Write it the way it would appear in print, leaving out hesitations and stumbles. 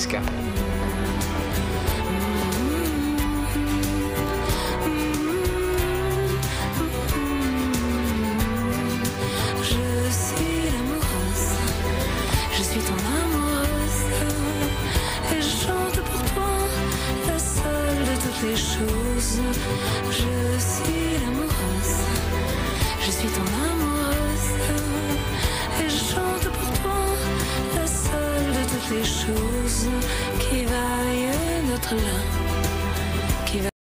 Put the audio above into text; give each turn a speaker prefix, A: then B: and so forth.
A: Alaska.
B: Je suis l'amoureuse, je suis ton amoureuse, et je chante pour toi la seule de toutes les choses. Je suis l'amoureuse, je suis ton amoureuse, et je chante pour toi la seule de toutes les choses qui vaillent notre love.